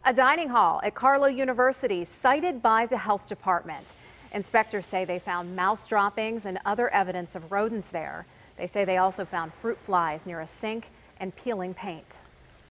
A dining hall at Carlow University cited by the health department. Inspectors say they found mouse droppings and other evidence of rodents there. They say they also found fruit flies near a sink and peeling paint.